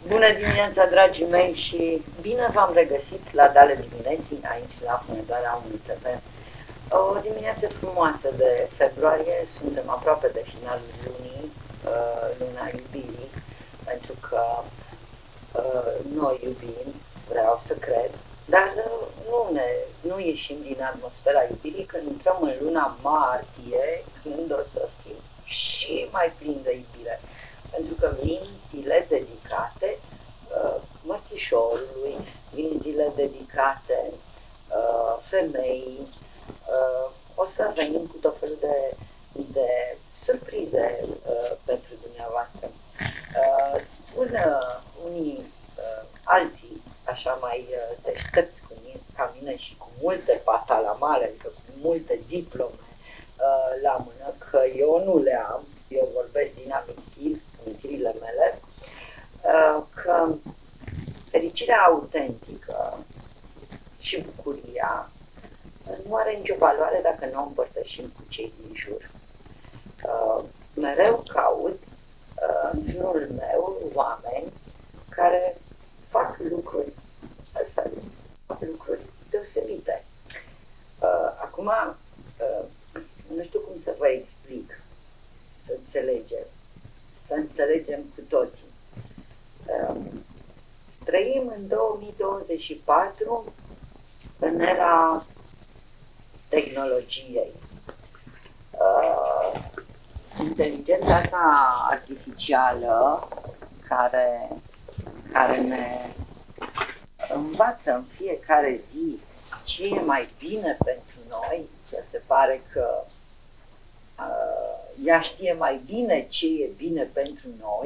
Bună dimineața, dragii mei, și bine v-am regăsit la Dale Dimineții, aici la Hunedoara Unui TV. O dimineață frumoasă de februarie, suntem aproape de finalul lunii, luna iubirii, pentru că noi iubim, vreau să cred, dar nu ieșim din atmosfera iubirii când intrăm în luna martie, când o să fim și mai plini de iubire. Pentru că vin zile dedicate mărțișorului, vin zile dedicate femeii, o să venim cu tot felul de surprize pentru dumneavoastră. Spun unii alții, așa mai deștepți ca mine și cu multe patalamale, adică cu multe diplome la mână, că eu nu le am, eu vorbesc din amintirile mele, că fericirea autentică și bucuria nu are nicio valoare dacă nu o împărtășim cu cei din jur. Mereu caut în jurul meu oameni care fac lucruri altfel, fac lucruri deosebite. Acum, nu știu cum să vă explic, să înțelegem cu toții. Trăim în 2024 în era tehnologiei. Inteligența asta artificială care ne învață în fiecare zi ce e mai bine pentru noi, că se pare că ea știe mai bine ce e bine pentru noi,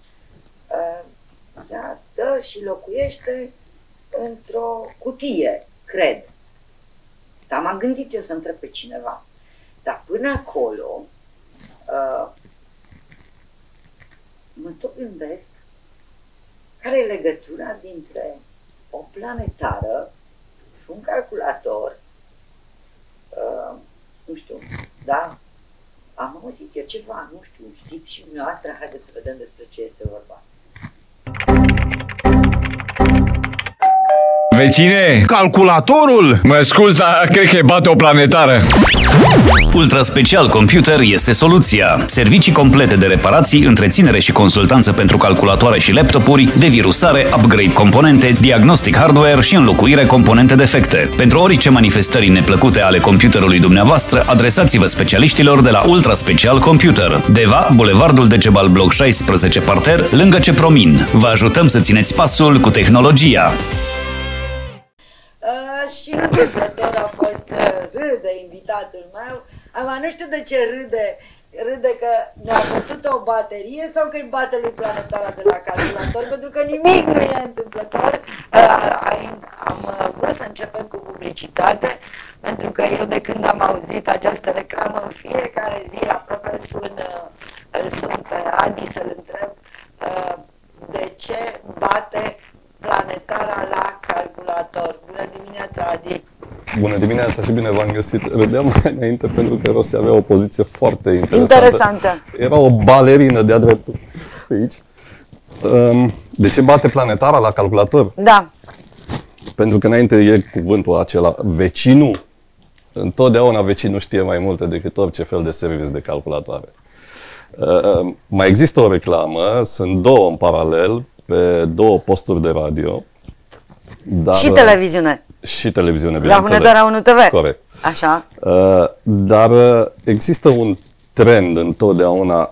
ea stă și locuiește într-o cutie, cred. Dar m-am gândit eu să întreb pe cineva. Dar până acolo, mă tot gândesc care e legătura dintre o planetară și un calculator, nu știu, da? Am auzit eu ceva, nu știu, știți și dumneavoastră, haideți să vedem despre ce este vorba. Vecine! Calculatorul! Mă scuz, dar cred că e bate o planetară. Ultra Special Computer este soluția. Servicii complete de reparații, întreținere și consultanță pentru calculatoare și laptopuri, devirusare, upgrade componente, diagnostic hardware și înlocuire componente defecte. Pentru orice manifestări neplăcute ale computerului dumneavoastră, adresați-vă specialiștilor de la Ultra Special Computer. Deva, Bulevardul Decebal Bloc 16 Parter, lângă Cepromin. Vă ajutăm să țineți pasul cu tehnologia. Și întâmplător a fost râde invitatul meu. Acum nu știu de ce râde că ne-a bătut o baterie sau că îi bate lui planetara de la calculator, pentru că nimic nu e întâmplător. Am vrut să începem cu publicitate, pentru că eu de când am auzit această reclamă în fiecare zi aproape îl sun pe Adi să-l întreb de ce bate planetara la calculator. Bună dimineața, Adi! Bună dimineața și bine v-am găsit. Râdeam mai înainte pentru că Rossi avea o poziție foarte interesantă. Era o balerină de-a dreptul aici. De ce bate planetara la calculator? Da. Pentru că înainte e cuvântul acela, vecinul. Întotdeauna vecinul știe mai multe decât orice fel de serviciu de calculatoare. Mai există o reclamă, sunt două în paralel, pe două posturi de radio. Dar, și televiziune. Și televiziune, la Hunedoara Unui TV. Corect. Așa. Dar există un trend întotdeauna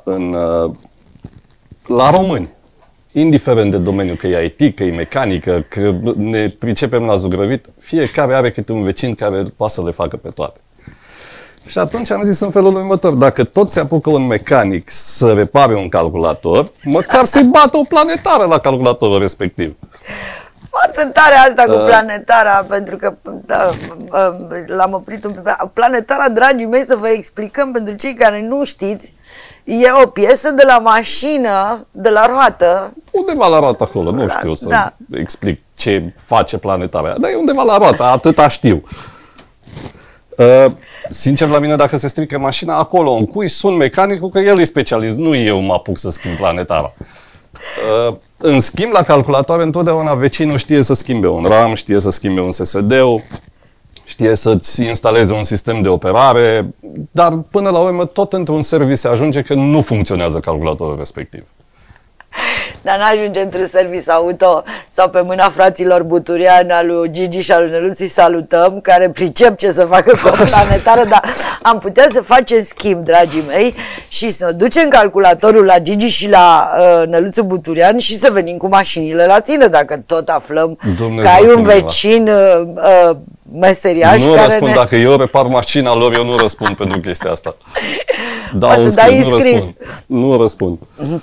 la români. Indiferent de domeniu, că e IT, că e mecanică, că ne pricepem la zugrăvit, fiecare are câte un vecin care poate să le facă pe toate. Și atunci am zis în felul următor, dacă tot se apucă un mecanic să repare un calculator, măcar să-i bată o planetară la calculatorul respectiv. Foarte tare asta cu planetara, pentru că l-am oprit un pic. Planetara, dragii mei, să vă explicăm pentru cei care nu știți, e o piesă de la mașină, de la roată. Undeva la roată acolo, nu știu să explic ce face planetara, dar e undeva la roată, atâta știu. Sincer, la mine, dacă se strică mașina, acolo în cui sun mecanicul, că el e specialist, nu eu mă apuc să schimb planetara. În schimb, la calculatoare, întotdeauna vecinul știe să schimbe un RAM, știe să schimbe un SSD-ul, știe să-ți instaleze un sistem de operare, dar până la urmă tot într-un service se ajunge că nu funcționează calculatorul respectiv. Dar n-ajunge într-un service auto sau pe mâna fraților Buturian, al lui Gigi și al lui Năluț, salutăm, care pricep ce să facă cu o planetară, dar am putea să facem schimb, dragii mei, și să ducem calculatorul la Gigi și la Năluț Buturian și să venim cu mașinile la tine, dacă tot aflăm Dumnezeu că ai un cumva. vecin meseriaș Nu care răspund, dacă eu repar mașina lor, eu nu răspund pentru chestia asta. Dau O să dai nu înscris. răspund. Nu răspund.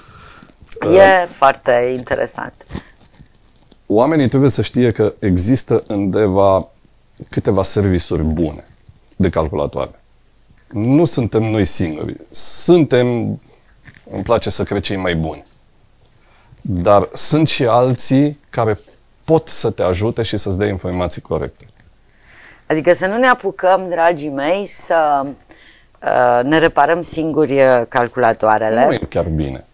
E foarte interesant. Oamenii trebuie să știe că există undeva câteva servisuri bune de calculatoare. Nu suntem noi singuri. Suntem, îmi place să cred, cei mai buni. Dar sunt și alții care pot să te ajute și să-ți dea informații corecte. Adică să nu ne apucăm, dragii mei, să ne reparăm singuri calculatoarele. Nu e chiar bine.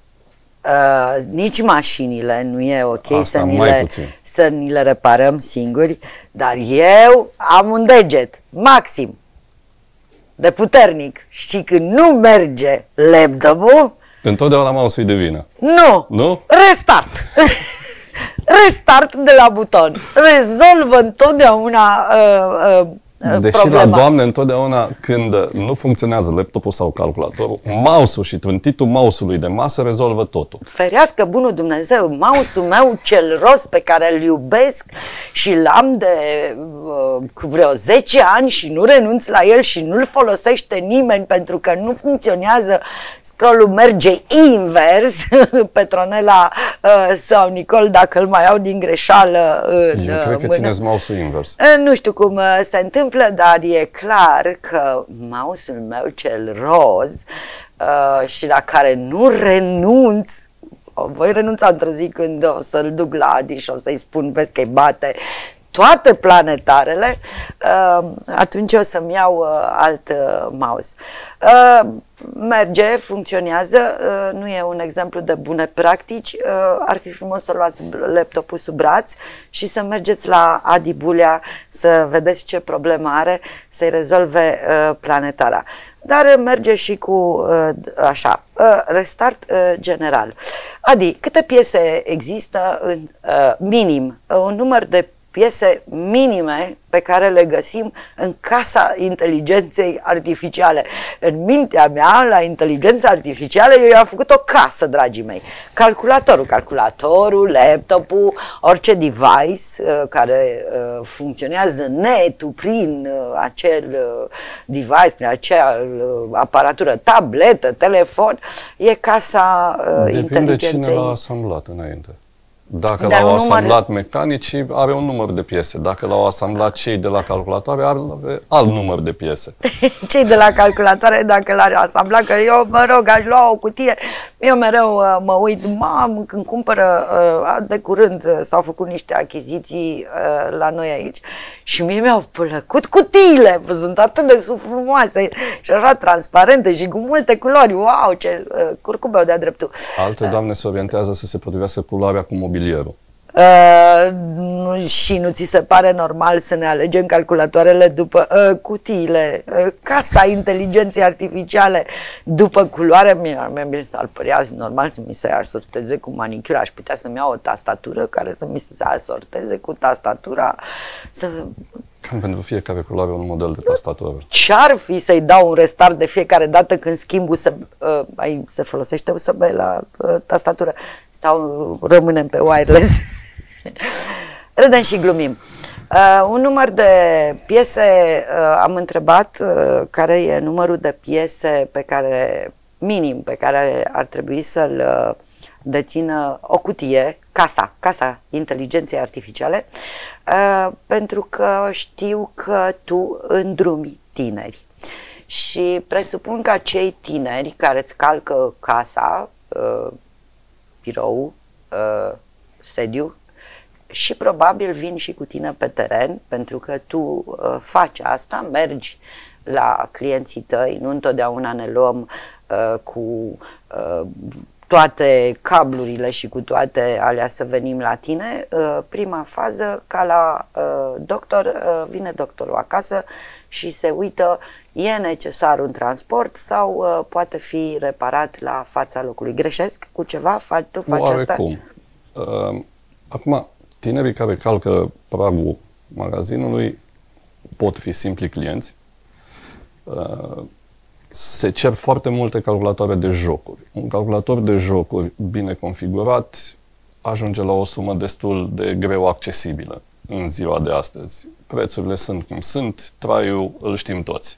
Nici mașinile, nu e ok Asta mai puțin. să ni le reparăm singuri, dar eu am un deget maxim de puternic și când nu merge laptopul, Întotdeauna mouse-ul e de vină. nu, restart. Restart de la buton. Rezolvă întotdeauna Deși problema. la Doamne, întotdeauna când nu funcționează laptopul sau calculatorul, mouse-ul și trântitul mouse-ului de masă rezolvă totul. Ferească bunul Dumnezeu, mouse-ul meu cel roz pe care îl iubesc și l-am de vreo 10 ani și nu renunț la el și nu-l folosește nimeni pentru că nu funcționează, scroll-ul merge invers, Petronela sau Nicol, dacă îl mai au din greșeală în Eu cred că mână. țineți mouse-ul invers. Nu știu cum se întâmplă, dar e clar că mouse-ul meu cel roz și la care nu renunț, voi renunța într-o zi când o să-l duc la Adi și o să-i spun, vezi că-i bate toate planetarele, atunci o să-mi iau alt mouse. Merge, funcționează, nu e un exemplu de bune practici, ar fi frumos să luați laptopul sub braț și să mergeți la Adi Bulea să vedeți ce problemă are, să-i rezolve planetara. Dar merge și cu așa, restart general. Adi, câte piese există în minim, un număr de piese minime pe care le găsim în casa inteligenței artificiale. În mintea mea, la inteligența artificială, eu i-am făcut o casă, dragii mei. Calculatorul, laptopul, orice device care funcționează netul prin acel device, prin acea aparatură, tabletă, telefon, e casa Depinde inteligenței. cine l-a asamblat înainte. Dacă Dar l-au un număr- asamblat mecanicii, are un număr de piese. Dacă l-au asamblat cei de la calculatoare, are alt număr de piese. Cei de la calculatoare, dacă l-ar asambla, că eu, mă rog, aș lua o cutie, eu mereu mă uit, mamă, când cumpără, de curând s-au făcut niște achiziții la noi aici și mie mi-au plăcut cutiile, sunt atât de frumoase și așa transparente și cu multe culori, wow, ce curcubeu de-a dreptul. Alte doamne se orientează să se potrivească culoarea cu mobilierul. Și nu ți se pare normal să ne alegem calculatoarele după cutiile, casa inteligenței artificiale după culoare? Mie s-ar părea normal să mi se asorteze cu manicura. Aș putea să-mi iau o tastatură care să mi se asorteze cu tastatura. Cam pentru fiecare culoare un model de tastatură. Ce-ar fi să-i dau un restart de fiecare dată când schimb se folosește USB la tastatură sau rămânem pe wireless? Râdem și glumim. Un număr de piese, am întrebat care e numărul de piese minim pe care ar trebui să-l dețină o cutie, casa inteligenței artificiale, pentru că știu că tu îndrumi tineri. Și presupun că acei tineri care îți calcă casa, birou, sediu, și probabil vin și cu tine pe teren, pentru că tu faci asta, mergi la clienții tăi, nu întotdeauna ne luăm cu toate cablurile și cu toate alea să venim la tine. Prima fază, ca la doctor, vine doctorul acasă și se uită, e necesar un transport sau poate fi reparat la fața locului. Greșesc cu ceva? Tu faci asta? Oarecum. Acum, tinerii care calcă pragul magazinului pot fi simpli clienți. Se cer foarte multe calculatoare de jocuri. Un calculator de jocuri bine configurat ajunge la o sumă destul de greu accesibilă în ziua de astăzi. Prețurile sunt cum sunt, traiul îl știm toți.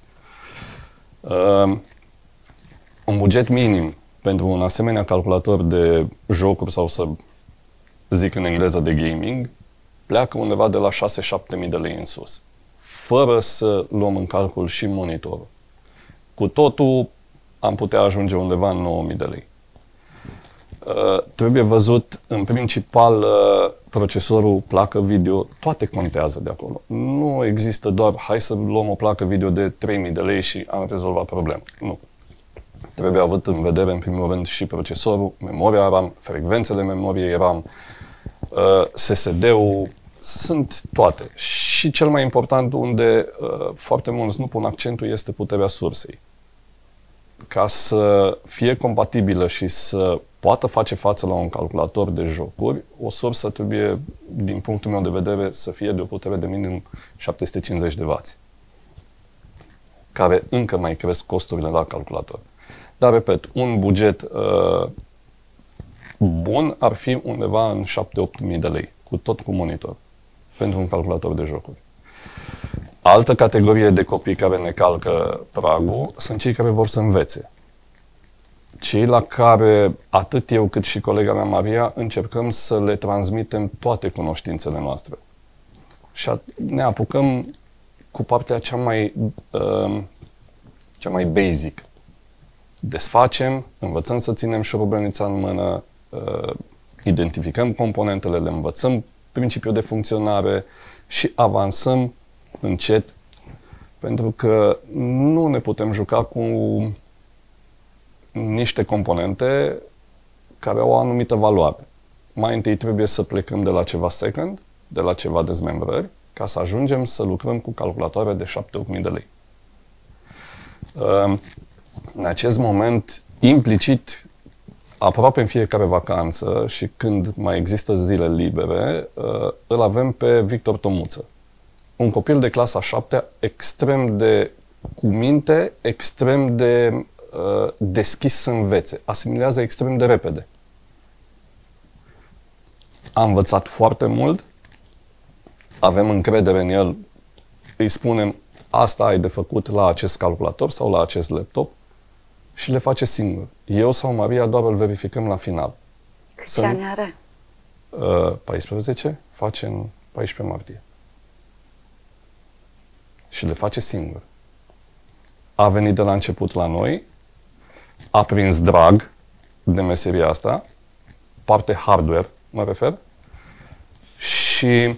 Un buget minim pentru un asemenea calculator de jocuri sau să zic în engleză de gaming pleacă undeva de la 6-7 mii de lei în sus, fără să luăm în calcul și monitorul. Cu totul am putea ajunge undeva în 9.000 de lei. Trebuie văzut în principal procesorul, placă video, toate contează de acolo. Nu există doar hai să luăm o placă video de 3.000 de lei și am rezolvat problema. Nu. Trebuie avut în vedere în primul rând și procesorul, memoria RAM, frecvențele memoriei RAM, SSD-ul, sunt toate. Și cel mai important, unde foarte mulți nu pun accentul, este puterea sursei. Ca să fie compatibilă și să poată face față la un calculator de jocuri, o sursă trebuie, din punctul meu de vedere, să fie de o putere de minim 750 de W, care încă mai cresc costurile la calculator. Dar, repet, un buget bun ar fi undeva în 7-8 mii de lei, cu monitor, pentru un calculator de jocuri. Altă categorie de copii care ne calcă pragul sunt cei care vor să învețe. Cei la care, atât eu cât și colega mea Maria, încercăm să le transmitem toate cunoștințele noastre. Și ne apucăm cu partea cea mai basic. Desfacem, învățăm să ținem șurubelnița în mână, identificăm componentele, le învățăm principiul de funcționare și avansăm încet, pentru că nu ne putem juca cu niște componente care au o anumită valoare. Mai întâi trebuie să plecăm de la ceva second, de la ceva dezmembrări, ca să ajungem să lucrăm cu calculatoare de 7-8 mii de lei. În acest moment, implicit, aproape în fiecare vacanță și când mai există zile libere, îl avem pe Victor Tomuță. Un copil de clasa 7-a, extrem de cu minte, extrem de deschis să învețe, asimilează extrem de repede. A învățat foarte mult, avem încredere în el, îi spunem asta ai de făcut la acest calculator sau la acest laptop și le face singur. Eu sau Maria doar îl verificăm la final. Câți ani are? 14, face în 14 martie. Și le face singur. A venit de la început la noi, a prins drag de meseria asta, parte hardware, mă refer, și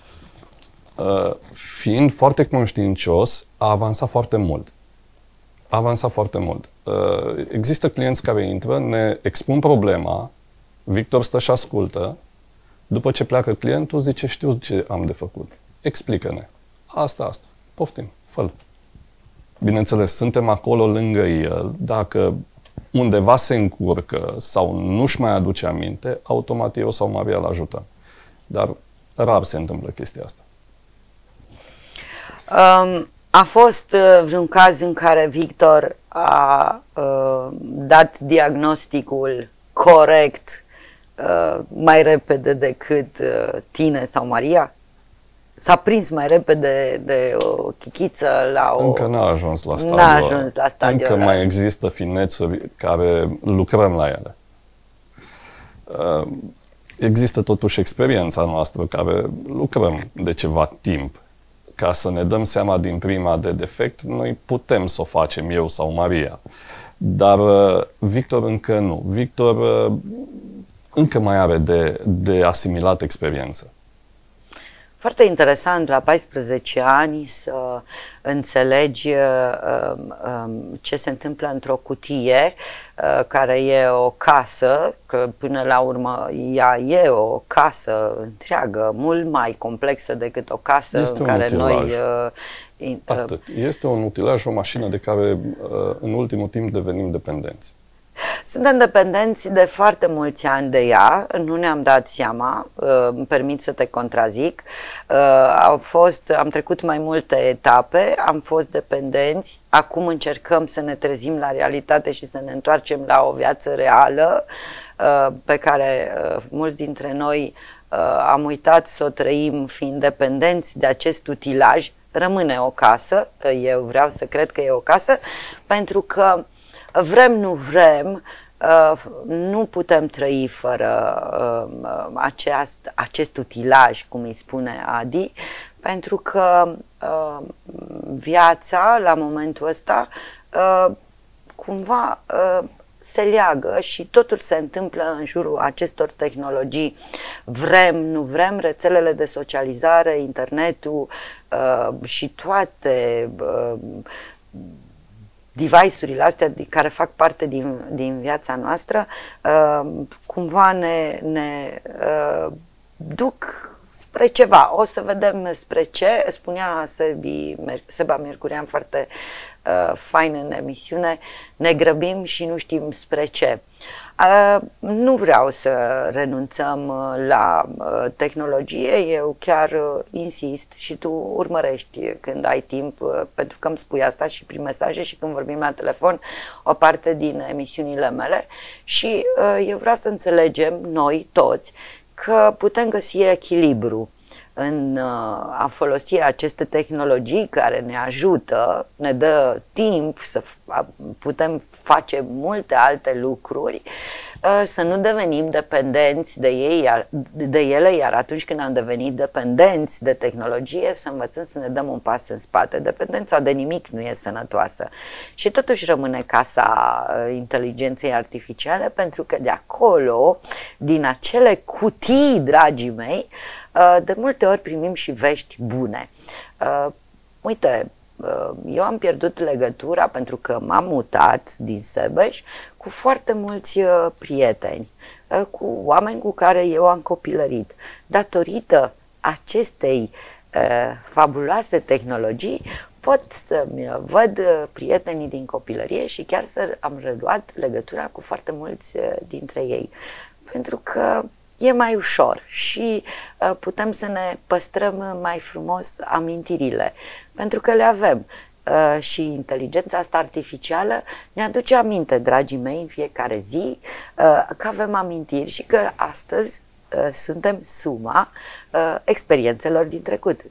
fiind foarte conștiincios, a avansat foarte mult. A avansat foarte mult. Există clienți care intră, ne expun problema, Victor stă și ascultă, după ce pleacă clientul, zice, știu ce am de făcut. Explică-ne. Asta. Poftim, fă-l. Bineînțeles, suntem acolo lângă el. Dacă undeva se încurcă sau nu-și mai aduce aminte, automat eu sau Maria îl ajută. Dar rar se întâmplă chestia asta. A fost vreun caz în care Victor a dat diagnosticul corect mai repede decât tine sau Maria? S-a prins mai repede de o chichiță la o... Încă n-a ajuns la stadiul N-a ajuns la stadiul Încă ăla. mai există finețuri care lucrăm la ele. Există totuși experiența noastră care lucrăm de ceva timp. Ca să ne dăm seama din prima de defect, noi putem să o facem eu sau Maria. Dar Victor încă nu. Victor încă mai are de asimilat experiență. Foarte interesant la 14 ani să înțelegi ce se întâmplă într-o cutie care e o casă, că până la urmă ea e o casă întreagă, mult mai complexă decât o casă Este în care noi... Atât. Este un utilaj, o mașină de care în ultimul timp devenim dependenți. Suntem dependenți de foarte mulți ani de ea, nu ne-am dat seama, îmi permit să te contrazic. Am trecut mai multe etape, am fost dependenți, acum încercăm să ne trezim la realitate și să ne întoarcem la o viață reală pe care mulți dintre noi am uitat să o trăim fiind dependenți de acest utilaj. Rămâne o casă, eu vreau să cred că e o casă, pentru că vrem, nu vrem, nu putem trăi fără acest utilaj, cum îi spune Adi, pentru că viața, la momentul ăsta, cumva se leagă și totul se întâmplă în jurul acestor tehnologii. Vrem, nu vrem, rețelele de socializare, internetul și toate device-urile astea care fac parte din viața noastră, cumva ne duc spre ceva. O să vedem spre ce. Spunea Seba Mercurian foarte fain în emisiune, ne grăbim și nu știm spre ce. Nu vreau să renunțăm la tehnologie, eu chiar insist și tu urmărești când ai timp, pentru că îmi spui asta și prin mesaje și când vorbim la telefon o parte din emisiunile mele și eu vreau să înțelegem noi toți că putem găsi echilibru în a folosi aceste tehnologii care ne ajută, ne dă timp să putem face multe alte lucruri, să nu devenim dependenți de ele, iar atunci când am devenit dependenți de tehnologie, să învățăm să ne dăm un pas în spate. Dependența de nimic nu e sănătoasă. Și totuși rămâne casa inteligenței artificiale, pentru că de acolo, din acele cutii, dragii mei, de multe ori primim și vești bune. Uite, eu am pierdut legătura pentru că m-am mutat din Sebeș cu foarte mulți prieteni, cu oameni cu care eu am copilărit. Datorită acestei fabuloase tehnologii pot să-mi văd prietenii din copilărie și chiar am reluat legătura cu foarte mulți dintre ei. Pentru că e mai ușor și putem să ne păstrăm mai frumos amintirile, pentru că le avem. Și inteligența asta artificială ne aduce aminte, dragii mei, în fiecare zi, că avem amintiri și că astăzi suntem suma experiențelor din trecut.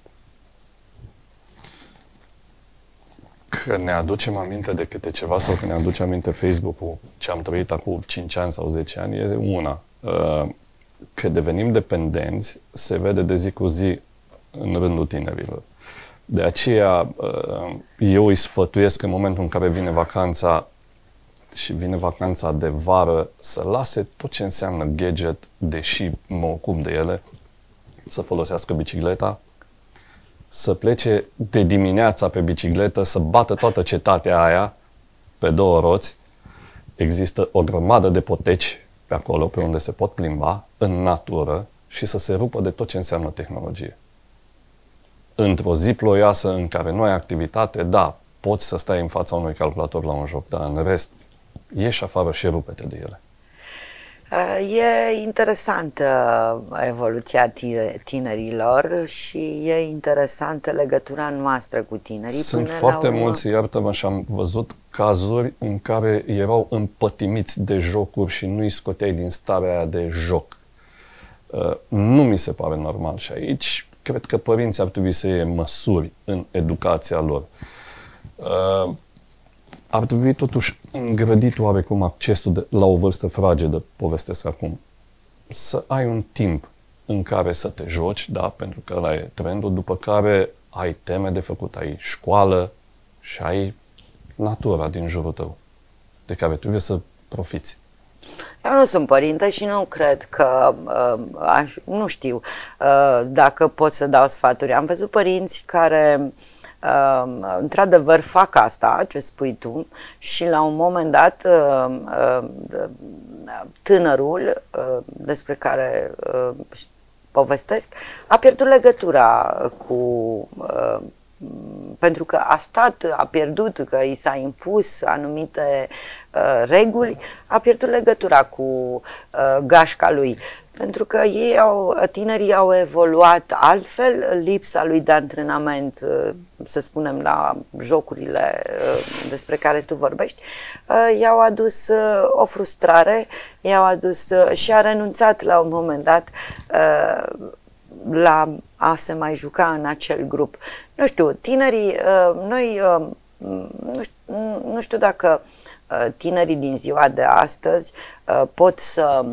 Că ne aducem aminte de câte ceva sau că ne aduce aminte Facebook-ul ce am trăit acum 5 ani sau 10 ani e una. Că devenim dependenți se vede de zi cu zi în rândul tinerilor. De aceea eu îi sfătuiesc în momentul în care vine vacanța și vine vacanța de vară să lase tot ce înseamnă gadget, deși mă ocup de ele, să folosească bicicleta, să plece de dimineața pe bicicletă, să bată toată cetatea aia pe două roți. Există o grămadă de poteci pe acolo, pe unde se pot plimba, în natură și să se rupă de tot ce înseamnă tehnologie. Într-o zi ploioasă în care nu ai activitate, da, poți să stai în fața unui calculator la un joc, dar în rest, ieși afară și rupe-te de ele. E interesantă evoluția tinerilor și e interesantă legătura noastră cu tinerii. Sunt foarte mulți, iartă-mă, și am văzut cazuri în care erau împătimiți de jocuri și nu îi scoteai din starea aia de joc. Nu mi se pare normal și aici cred că părinții ar trebui să iei măsuri în educația lor. Ar trebui totuși îngrădit oarecum accesul la o vârstă fragedă, povestesc acum. Să ai un timp în care să te joci, da, pentru că ăla e trendul, după care ai teme de făcut, ai școală și ai natura din jurul tău, de care trebuie să profiți. Eu nu sunt părinte și nu cred că, nu știu dacă pot să dau sfaturi. Am văzut părinți care într-adevăr fac asta, ce spui tu, și la un moment dat tânărul despre care povestesc a pierdut legătura cu pentru că a pierdut, că i s-a impus anumite reguli, a pierdut legătura cu gașca lui. Pentru că tinerii au evoluat altfel, lipsa lui de antrenament, să spunem, la jocurile despre care tu vorbești, i-au adus o frustrare, i-au adus și a renunțat la un moment dat la a se mai juca în acel grup. Nu știu, tinerii, noi, nu știu dacă tinerii din ziua de astăzi pot să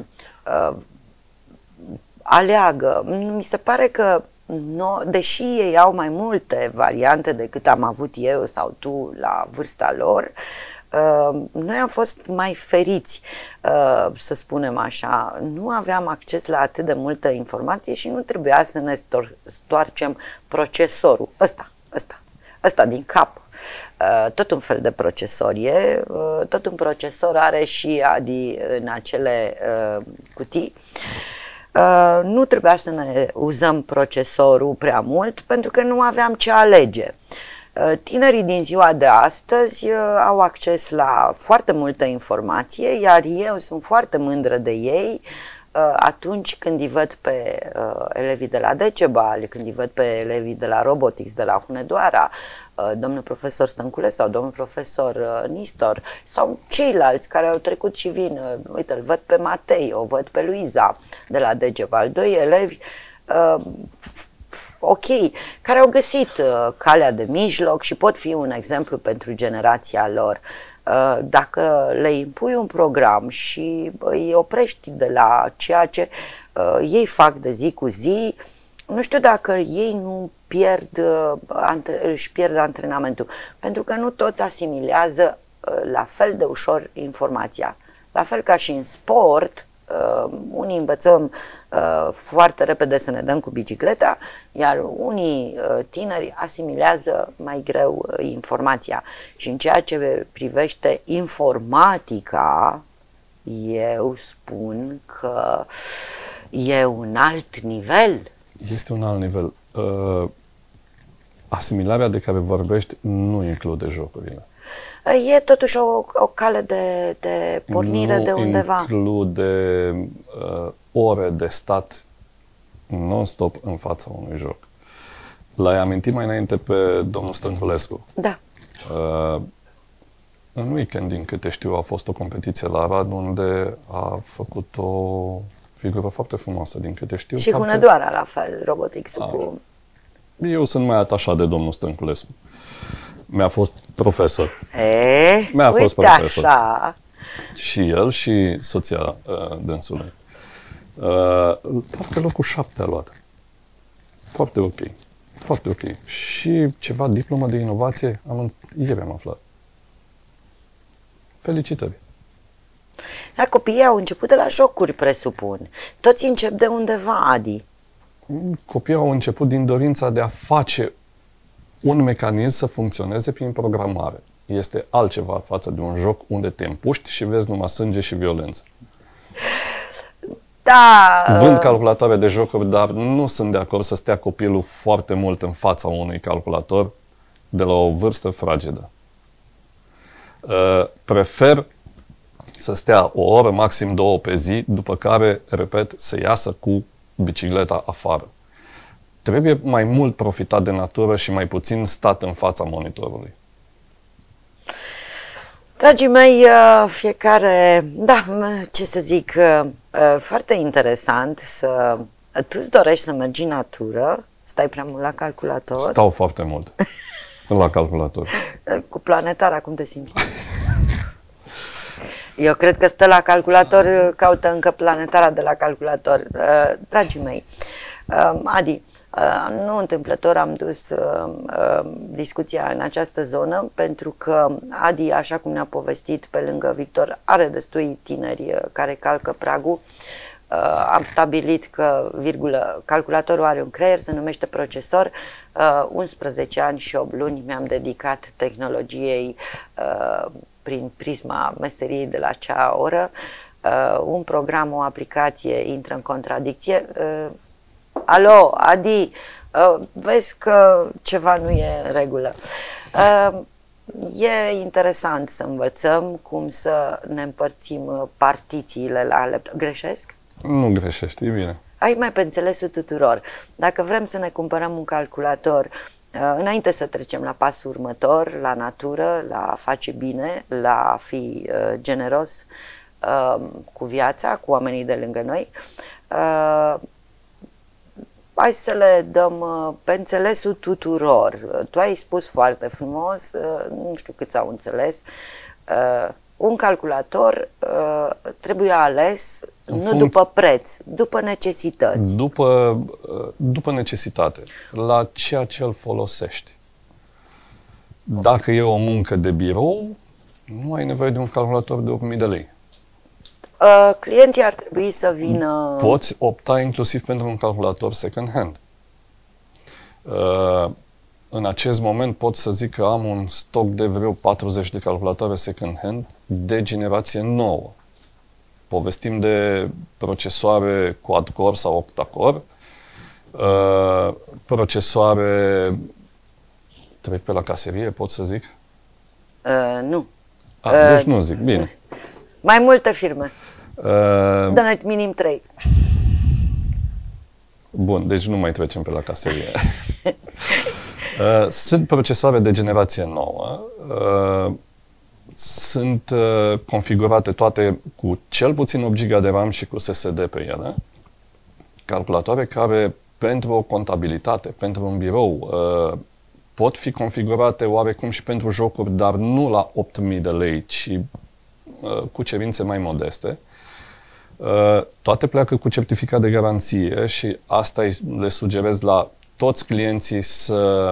aleagă. Mi se pare că, deși ei au mai multe variante decât am avut eu sau tu la vârsta lor, noi am fost mai feriți, să spunem așa. Nu aveam acces la atât de multă informație și nu trebuia să ne stoarcem procesorul ăsta din cap. Tot un fel de procesor e, tot un procesor are și Adi în acele cutii. Nu trebuia să ne uzăm procesorul prea mult pentru că nu aveam ce alege. Tinerii din ziua de astăzi au acces la foarte multă informație, iar eu sunt foarte mândră de ei atunci când îi văd pe elevii de la Decebal, când îi văd pe elevii de la Robotics, de la Hunedoara, domnul profesor Stăncule sau domnul profesor Nistor sau ceilalți care au trecut și vin. Uite, îl văd pe Matei, o văd pe Luiza de la Decebal, doi elevi ok, care au găsit calea de mijloc și pot fi un exemplu pentru generația lor. Dacă le impui un program și îi oprești de la ceea ce ei fac de zi cu zi, nu știu dacă ei nu își pierd antrenamentul, pentru că nu toți asimilează la fel de ușor informația. La fel ca și în sport, unii învățăm foarte repede să ne dăm cu bicicleta, iar unii tineri asimilează mai greu informația. Și în ceea ce privește informatica, eu spun că e un alt nivel. Este un alt nivel. Asimilarea de care vorbești nu include jocurile. E totuși o cale de pornire de undeva. Nu include ore de stat non-stop în fața unui joc. L-ai amintit mai înainte pe domnul Stănculescu. Da. În weekend, din câte știu, a fost o competiție la Arad unde a făcut o figură foarte frumoasă, din câte știu. Și Hunedoara, la fel, Robotics-ul cu... Eu sunt mai atașat de domnul Stănculescu. Mi-a fost profesor. Mi-a fost profesor. Așa. Și el și soția dânsului. Parcă locul 7 a luat. Foarte ok. Foarte ok. Și ceva diplomă de inovație, ieri am aflat. Felicitări. Da, copiii au început de la jocuri, presupun. Toți încep de undeva, Adi. Copiii au început din dorința de a face un mecanism să funcționeze prin programare. Este altceva față de un joc unde te împuști și vezi numai sânge și violență. Da. Vând calculatoare de jocuri, dar nu sunt de acord să stea copilul foarte mult în fața unui calculator de la o vârstă fragedă. Prefer să stea o oră, maxim 2 pe zi, după care, repet, să iasă cu bicicleta afară. Trebuie mai mult profitat de natură și mai puțin stat în fața monitorului. Dragii mei, fiecare, da, ce să zic, foarte interesant să... Tu îți dorești să mergi în natură, stai prea mult la calculator? Stau foarte mult la calculator. Cu planetara, cum te simți? Eu cred că stă la calculator, caută încă planetara de la calculator. Dragii mei, Adi, Nu întâmplător am dus discuția în această zonă, pentru că Adi, așa cum ne-a povestit, pe lângă Victor, are destui tineri care calcă pragul. Am stabilit că, calculatorul are un creier, se numește procesor. 11 ani și 8 luni mi-am dedicat tehnologiei prin prisma meseriei de la acea oră. Un program, o aplicație intră în contradicție. Alo, Adi, vezi că ceva nu e în regulă. E interesant să învățăm cum să ne împărțim partițiile la laptop. Greșesc? Nu greșești, e bine. Ai mai pe înțelesul tuturor. Dacă vrem să ne cumpărăm un calculator, înainte să trecem la pasul următor, la natură, la a face bine, la a fi generos cu viața, cu oamenii de lângă noi, hai să le dăm pe înțelesul tuturor. Tu ai spus foarte frumos, nu știu câți au înțeles, un calculator trebuie ales nu după preț, după necesități. După necesitate, la ceea ce îl folosești. Dacă e o muncă de birou, nu ai nevoie de un calculator de 8.000 de lei. Clienții ar trebui să vină... Poți opta inclusiv pentru un calculator second hand. În acest moment pot să zic că am un stoc de vreo 40 de calculatoare second hand de generație nouă. Povestim de procesoare quad-core sau octa-core, procesoare... Trec pe la caserie, pot să zic? Nu. Deci nu zic, bine. Mai multe firme. Dă-ne minim 3. Bun, deci nu mai trecem pe la caserie. Sunt procesoare de generație nouă. Sunt configurate toate cu cel puțin 8 GB de RAM și cu SSD pe ele. Calculatoare care, pentru o contabilitate, pentru un birou, pot fi configurate oarecum și pentru jocuri, dar nu la 8.000 de lei, ci cu cerințe mai modeste. Toate pleacă cu certificat de garanție și asta le sugerez la toți clienții să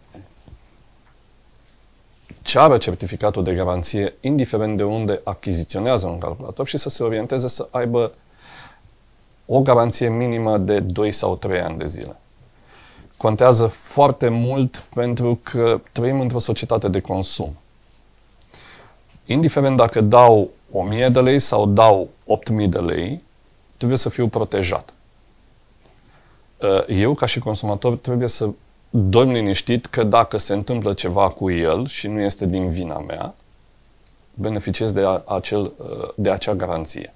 ceară certificatul de garanție, indiferent de unde achiziționează un calculator, și să se orienteze să aibă o garanție minimă de 2 sau 3 ani de zile. Contează foarte mult pentru că trăim într-o societate de consum. Indiferent dacă dau 1.000 de lei sau dau 8.000 de lei, trebuie să fiu protejat. Eu, ca și consumator, trebuie să dorm liniștit că dacă se întâmplă ceva cu el și nu este din vina mea, beneficiez de acea garanție.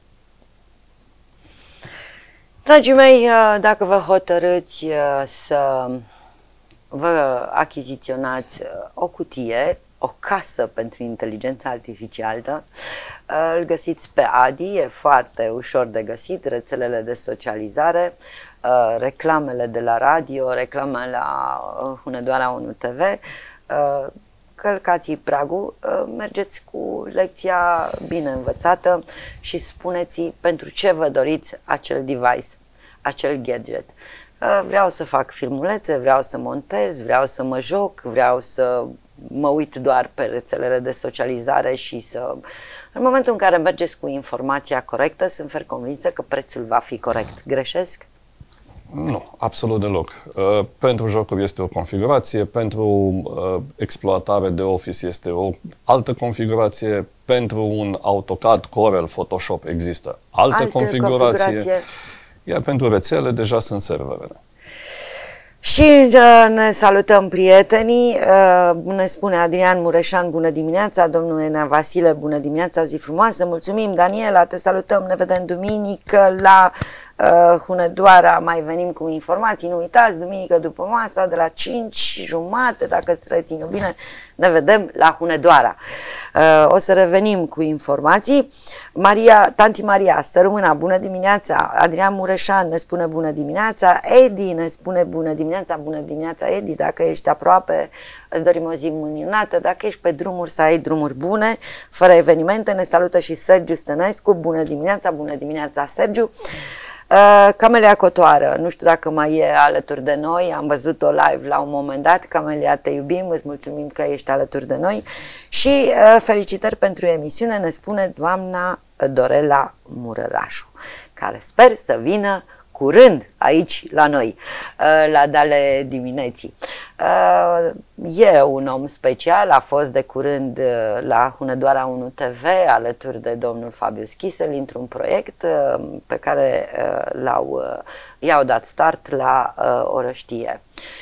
Dragii mei, dacă vă hotărâți să vă achiziționați o cutie, o casă pentru inteligența artificială, îl găsiți pe Adi, e foarte ușor de găsit, rețelele de socializare, reclamele de la radio, reclamele la Hunedoara 1 TV, călcați pragul, mergeți cu lecția bine învățată și spuneți pentru ce vă doriți acel device, acel gadget. Vreau să fac filmulețe, vreau să montez, vreau să mă joc, vreau să mă uit doar pe rețelele de socializare și să... În momentul în care mergeți cu informația corectă, sunt fer convinsă că prețul va fi corect. Greșesc? Nu, absolut deloc. Pentru jocuri este o configurație, pentru exploatare de Office este o altă configurație, pentru un AutoCAD, Corel, Photoshop există altă configurație, iar pentru rețele deja sunt serverele. Și ne salutăm prietenii, ne spune Adrian Mureșan, bună dimineața, domnul Enea Vasile, bună dimineața, o zi frumoasă, mulțumim, Daniela, te salutăm, ne vedem duminică la Hunedoara, mai venim cu informații, nu uitați, duminică după masa, de la 5:30, dacă îți rețin bine, ne vedem la Hunedoara. O să revenim cu informații. Tanti Maria, Sărmâna, bună dimineața, Adrian Mureșan ne spune bună dimineața, Edi ne spune bună dimineața Edi, dacă ești aproape, îți dorim o zi minunată, dacă ești pe drumuri să ai drumuri bune, fără evenimente, ne salută și Sergiu Stănescu, bună dimineața Sergiu. Camelia Cotoară, nu știu dacă mai e alături de noi, am văzut-o live la un moment dat. Camelia, te iubim, îți mulțumim că ești alături de noi și felicitări pentru emisiune, ne spune doamna Dorela Murărașu, care sper să vină curând aici la noi, la Dale dimineții. E un om special, a fost de curând la Hunedoara 1 TV alături de domnul Fabius Chisel într-un proiect pe care i-au dat start la Orăștie.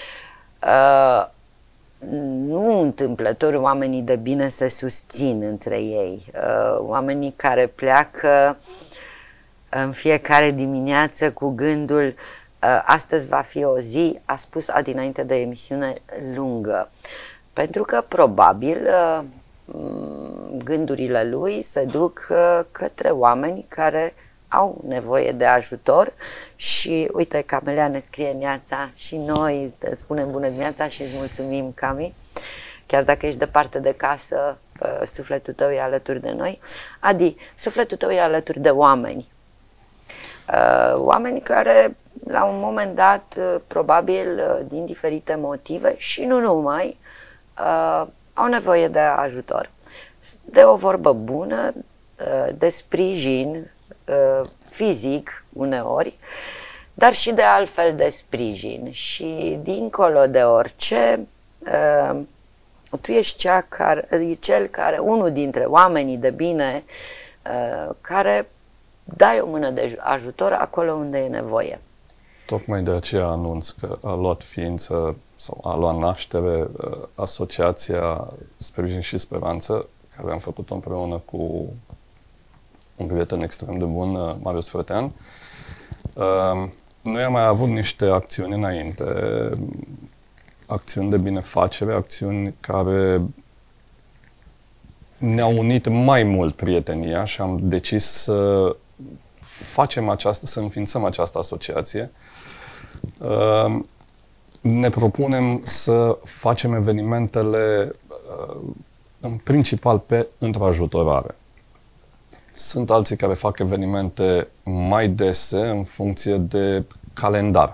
Nu întâmplător oamenii de bine se susțin între ei, oamenii care pleacă în fiecare dimineață cu gândul astăzi va fi o zi, a spus Adi înainte de emisiune, lungă. Pentru că probabil gândurile lui se duc către oameni care au nevoie de ajutor și uite, Camelia ne scrie Neața și noi te spunem bună dimineața și îți mulțumim, Cami. Chiar dacă ești departe de casă, sufletul tău e alături de noi. Adi, sufletul tău e alături de oameni. Oameni care la un moment dat, probabil din diferite motive și nu numai, au nevoie de ajutor, de o vorbă bună, de sprijin fizic uneori, dar și de altfel de sprijin. Și dincolo de orice, tu ești cel care, unul dintre oamenii de bine care dai o mână de ajutor acolo unde e nevoie. Tocmai de aceea anunț că a luat ființă sau a luat naștere Asociația Sprijin și Speranță, care am făcut-o împreună cu un prieten extrem de bun, Marius Frătean. Noi am mai avut niște acțiuni înainte, acțiuni de binefacere, acțiuni care ne-au unit mai mult prietenia și am decis să să înființăm această asociație. Ne propunem să facem evenimentele în principal pe întrajutorare. Sunt alții care fac evenimente mai dese în funcție de calendar.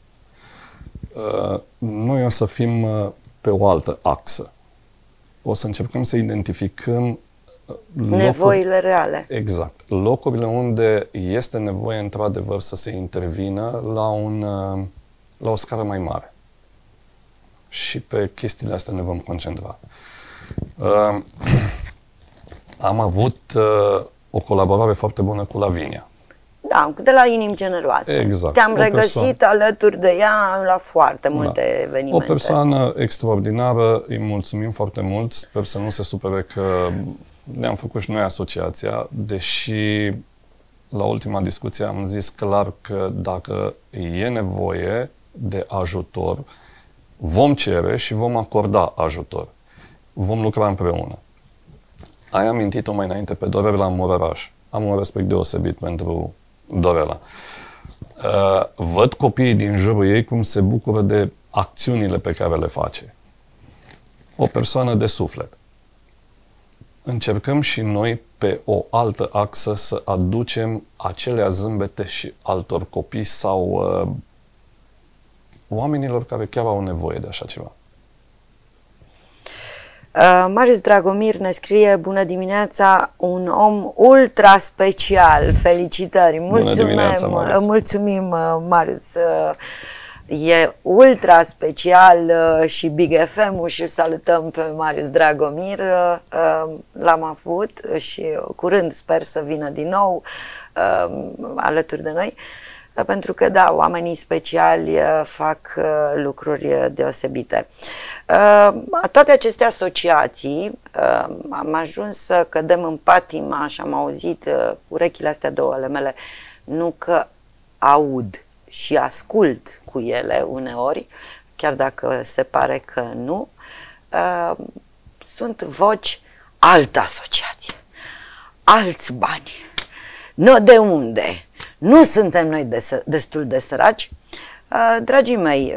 Noi o să fim pe o altă axă. O să încercăm să identificăm nevoile reale. Exact. Locurile unde este nevoie într-adevăr să se intervină la o scară mai mare. Și pe chestiile astea ne vom concentra. Am avut o colaborare foarte bună cu Lavinia. Da, de la Inimi Generoase. Exact. Te-am regăsit alături de ea la foarte multe evenimente. O persoană extraordinară, îi mulțumim foarte mult. Sper să nu se supere că ne-am făcut și noi asociația, deși la ultima discuție am zis clar că dacă e nevoie de ajutor, vom cere și vom acorda ajutor. Vom lucra împreună. Ai amintit-o mai înainte pe Dorela Murăraș. Am un respect deosebit pentru Dorela. Văd copiii din jurul ei cum se bucură de acțiunile pe care le face. O persoană de suflet. Încercăm și noi pe o altă axă să aducem acelea zâmbete și altor copii sau oamenilor care chiar au nevoie de așa ceva. Marius Dragomir ne scrie: bună dimineața, un om ultra special, felicitări. Mulțumim, Marius. E ultra special și Big FM-ul și salutăm pe Marius Dragomir. L-am avut și curând sper să vină din nou alături de noi. Pentru că, da, oamenii speciali fac lucruri deosebite. Toate aceste asociații, am ajuns să cădem în patima și am auzit urechile astea două ale mele, nu că aud și ascult cu ele uneori, chiar dacă se pare că nu, sunt voci: altă asociație, alți bani, nu de unde, nu suntem noi destul de săraci. Dragii mei,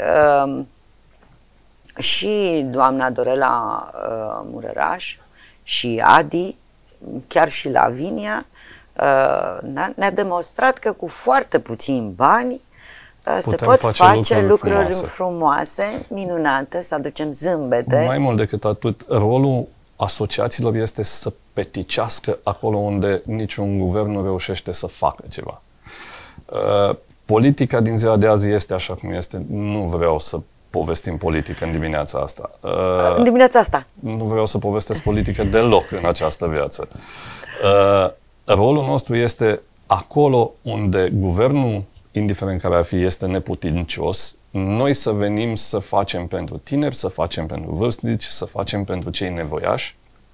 și doamna Dorela Murăraș și Adi, chiar și Lavinia, Ne-a demonstrat că cu foarte puțini bani se Putem pot face lucruri frumoase, minunate, să aducem zâmbete. Mai mult decât atât, rolul asociațiilor este să peticească acolo unde niciun guvern nu reușește să facă ceva. Politica din ziua de azi este așa cum este. Nu vreau să povestim politică în dimineața asta. În dimineața asta. Nu vreau să povestesc politică deloc în această viață. Rolul nostru este acolo unde guvernul, indiferent care ar fi, este neputincios, noi să venim să facem pentru tineri, să facem pentru vârstnici, să facem pentru cei nevoiași,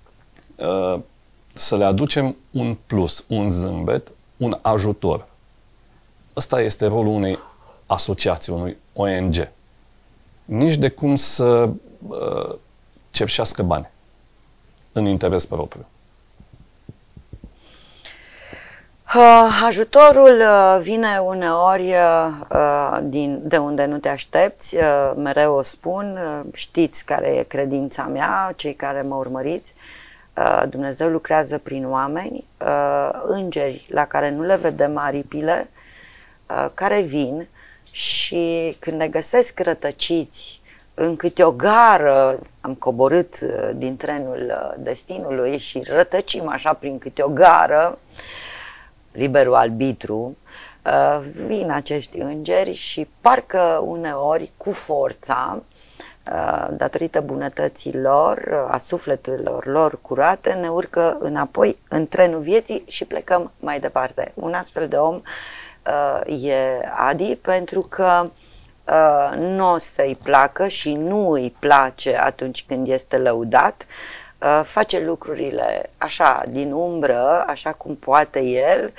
să le aducem un plus, un zâmbet, un ajutor. Ăsta este rolul unei asociații, unui ONG. Nici de cum să cerșească bani în interes propriu. Ajutorul vine uneori de unde nu te aștepți, mereu o spun, știți care e credința mea, cei care mă urmăriți, Dumnezeu lucrează prin oameni, îngeri la care nu le vedem aripile, care vin și când ne găsesc rătăciți în câte o gară, am coborât din trenul destinului și rătăcim așa prin câte o gară, liberul arbitru, vin acești îngeri și parcă uneori cu forța, datorită bunătății lor, a sufletelor lor curate, ne urcă înapoi în trenul vieții și plecăm mai departe. Un astfel de om e Adi, pentru că nu o să-i placă și nu îi place atunci când este lăudat, face lucrurile așa, din umbră, așa cum poate el,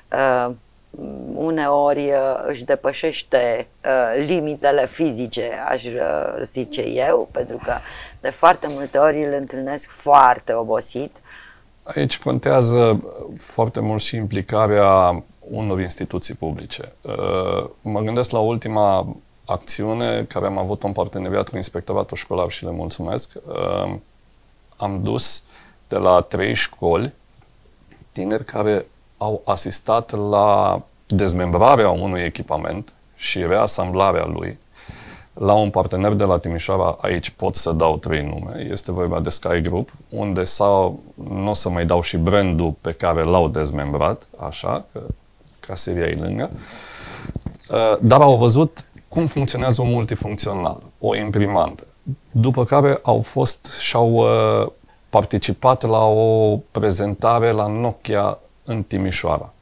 uneori își depășește limitele fizice, aș zice eu, pentru că de foarte multe ori îl întâlnesc foarte obosit. Aici contează foarte mult și implicarea unor instituții publice. Mă gândesc la ultima acțiune care am avut un parteneriat cu Inspectoratul Școlar și le mulțumesc. Am dus de la 3 școli tineri care au asistat la dezmembrarea unui echipament și reasamblarea lui la un partener de la Timișoara. Aici pot să dau 3 nume. Este vorba de Sky Group, unde nu o să mai dau și brandul pe care l-au dezmembrat, așa, că caseria e lângă, dar au văzut cum funcționează un multifuncțional, o imprimantă. După care au participat la o prezentare la Nokia în Timișoara.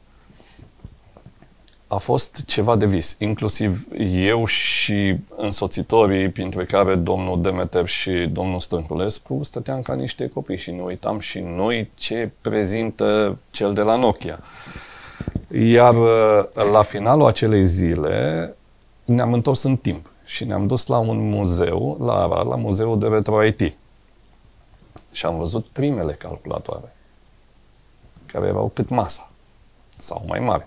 A fost ceva de vis, inclusiv eu și însoțitorii, printre care domnul Demeter și domnul Stânculescu, stăteam ca niște copii și ne uitam și noi ce prezintă cel de la Nokia. Iar la finalul acelei zile ne-am întors în timp și ne-am dus la un muzeu, la Arad, la Muzeul de Retro IT. Și am văzut primele calculatoare, care erau cât masa, sau mai mari.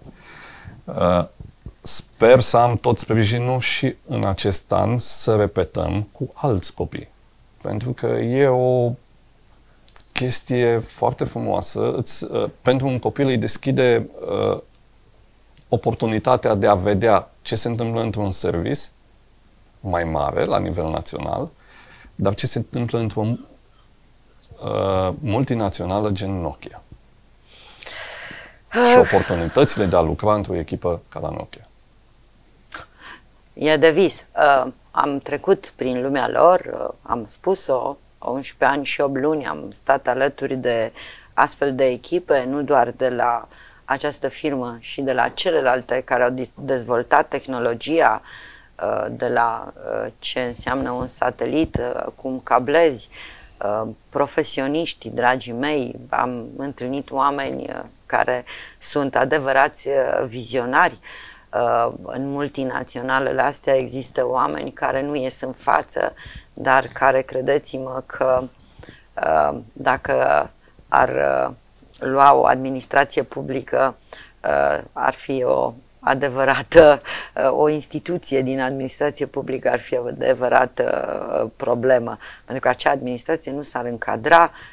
Sper să am tot sprijinul și în acest an să repetăm cu alți copii. Pentru că e o chestie foarte frumoasă. Pentru un copil îi deschide oportunitatea de a vedea ce se întâmplă într-un service mai mare, la nivel național, dar ce se întâmplă într-o multinațională gen Nokia. Și oportunitățile de a lucra într-o echipă ca la Nokia. E de vis. Am trecut prin lumea lor, am spus-o, 11 ani și 8 luni am stat alături de astfel de echipe, nu doar de la această firmă și de la celelalte care au dezvoltat tehnologia, de la ce înseamnă un satelit, cum cablezi, profesioniști, dragii mei, am întâlnit oameni care sunt adevărați vizionari. În multinaționalele astea există oameni care nu ies în față, dar care, credeți-mă că dacă ar lua o administrație publică, ar fi o adevărată, o instituție din administrație publică ar fi o adevărată problemă, pentru că acea administrație nu s-ar încadra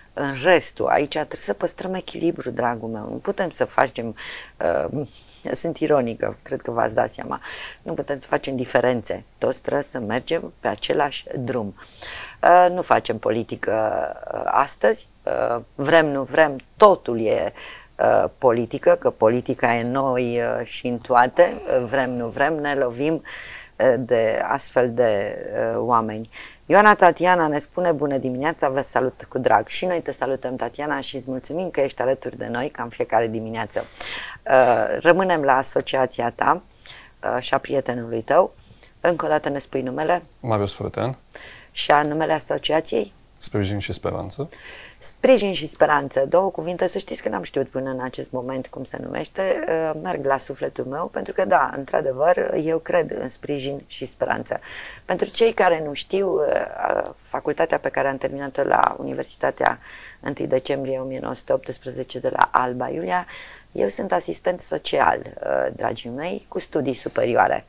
în restul. Aici trebuie să păstrăm echilibru, dragul meu. Nu putem să facem, sunt ironică, cred că v-ați dat seama, nu putem să facem diferențe. Toți trebuie să mergem pe același drum. Nu facem politică astăzi, vrem, nu vrem, totul e politică, că politica e noi și în toate, vrem, nu vrem, ne lovim de astfel de oameni. Ioana Tatiana ne spune bună dimineața, vă salut cu drag. Și noi te salutăm, Tatiana, și îți mulțumim că ești alături de noi, ca în fiecare dimineață. Rămânem la asociația ta și a prietenului tău. Încă o dată ne spui numele? Marius Frătean. Și a numele asociației? Sprijin și speranță. Sprijin și speranță, două cuvinte, să știți că n-am știut până în acest moment cum se numește, merg la sufletul meu, pentru că da, într-adevăr, eu cred în sprijin și speranță. Pentru cei care nu știu, facultatea pe care am terminat-o la Universitatea 1 decembrie 1918 de la Alba Iulia, eu sunt asistent social, dragii mei, cu studii superioare.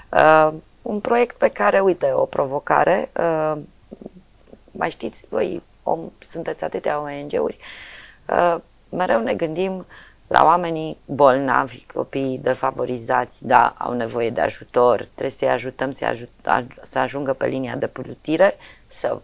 Un proiect pe care, uite, o provocare, mai știți, voi sunteți atâtea ONG-uri, mereu ne gândim la oamenii bolnavi, copiii defavorizați, da, au nevoie de ajutor, trebuie să-i ajutăm să ajungă pe linia de plutire, să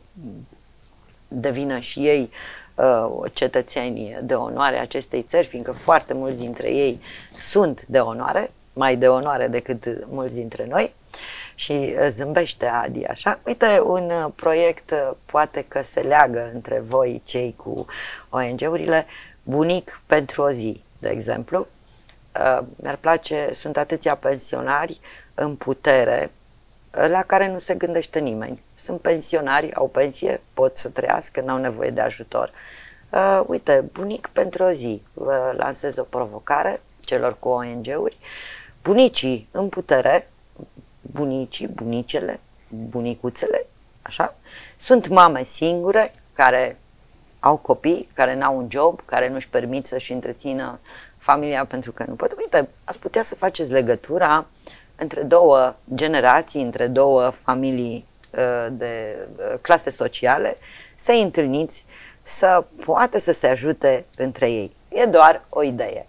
devină și ei cetățeni de onoare acestei țări, fiindcă foarte mulți dintre ei sunt de onoare, mai de onoare decât mulți dintre noi. Și zâmbește Adi așa. Uite, un proiect poate că se leagă între voi, cei cu ONG-urile, Bunic pentru o zi, de exemplu. Mi-ar place, sunt atâția pensionari în putere la care nu se gândește nimeni. Sunt pensionari, au pensie, pot să trăiască, n-au nevoie de ajutor. Uite, Bunic pentru o zi. Vă lansez o provocare celor cu ONG-uri. Bunicii în putere, bunicii, bunicele, bunicuțele, așa, sunt mame singure care au copii, care n-au un job, care nu-și permit să-și întrețină familia pentru că nu pot. Uite, ați putea să faceți legătura între două generații, între două familii de clase sociale, să-i întâlniți, să poată să se ajute între ei. E doar o idee.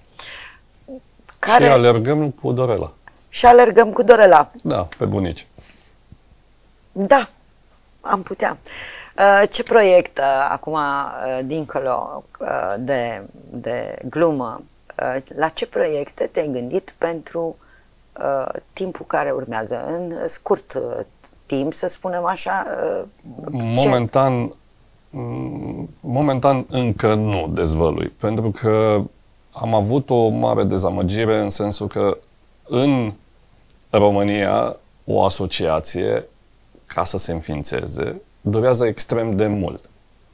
Și alergăm cu Dorela. Și alergăm cu Dorela. Da, pe bunici. Da, am putea. Ce proiect, acum, dincolo de glumă, la ce proiecte te-ai gândit pentru timpul care urmează? În scurt timp, să spunem așa? Momentan încă nu dezvălui, pentru că am avut o mare dezamăgire în sensul că în România o asociație, ca să se înființeze, durează extrem de mult.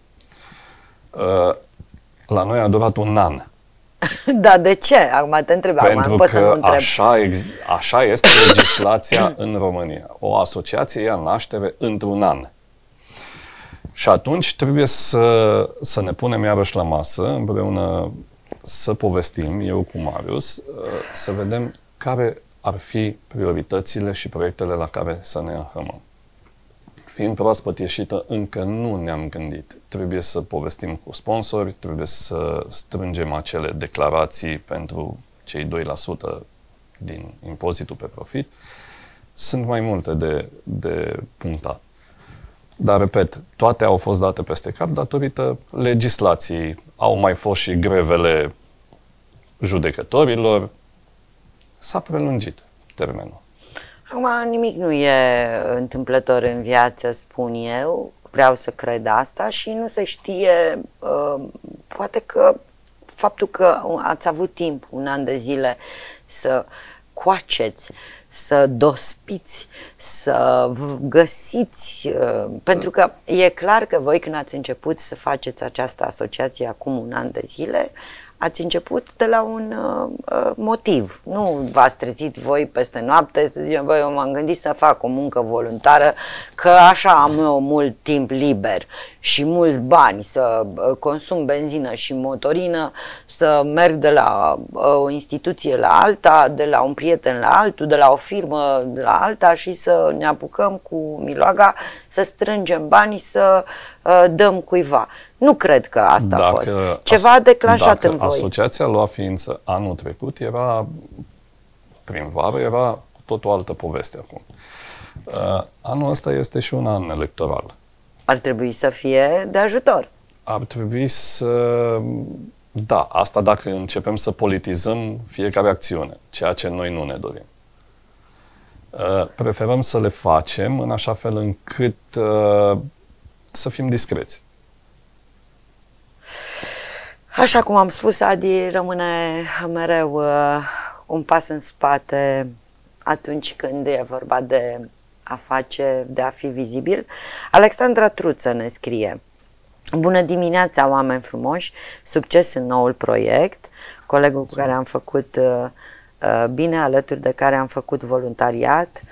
La noi a durat un an. Da, de ce? Acum te întreb. Pentru că așa este legislația în România. O asociație ia naștere într-un an. Și atunci trebuie să ne punem iarăși la masă, împreună să povestim, eu cu Marius, să vedem care ar fi prioritățile și proiectele la care să ne ahămăm. Fiind proaspăt ieșită, încă nu ne-am gândit. Trebuie să povestim cu sponsori, trebuie să strângem acele declarații pentru cei 2% din impozitul pe profit. Sunt mai multe de punctat. Dar, repet, toate au fost date peste cap datorită legislației. Au mai fost și grevele judecătorilor. S-a prelungit termenul. Acum, nimic nu e întâmplător în viață, spun eu. Vreau să cred asta și nu se știe, poate că faptul că ați avut timp, un an de zile, să coaceți, să dospiți, să găsiți, pentru că e clar că voi când ați început să faceți această asociație acum un an de zile, ați început de la un motiv. Nu v-ați trezit voi peste noapte să zicem, băi, eu m-am gândit să fac o muncă voluntară, că așa am eu mult timp liber și mulți bani, să consum benzină și motorină, să merg de la o instituție la alta, de la un prieten la altul, de la o firmă la alta și să ne apucăm cu miloaga, să strângem bani, să dăm cuiva. Nu cred că asta a fost. Ceva a declanșat în voi. Asociația lua ființă anul trecut, era prin vară, era tot o altă poveste acum. Anul ăsta este și un an electoral. Ar trebui să fie de ajutor. Ar trebui să... Da, asta dacă începem să politizăm fiecare acțiune, ceea ce noi nu ne dorim. Preferăm să le facem în așa fel încât să fim discreți. Așa cum am spus, Adi rămâne mereu un pas în spate atunci când e vorba de a face, de a fi vizibil. Alexandra Truță ne scrie: bună dimineața, oameni frumoși, succes în noul proiect, colegul cu care am făcut bine, alături de care am făcut voluntariat,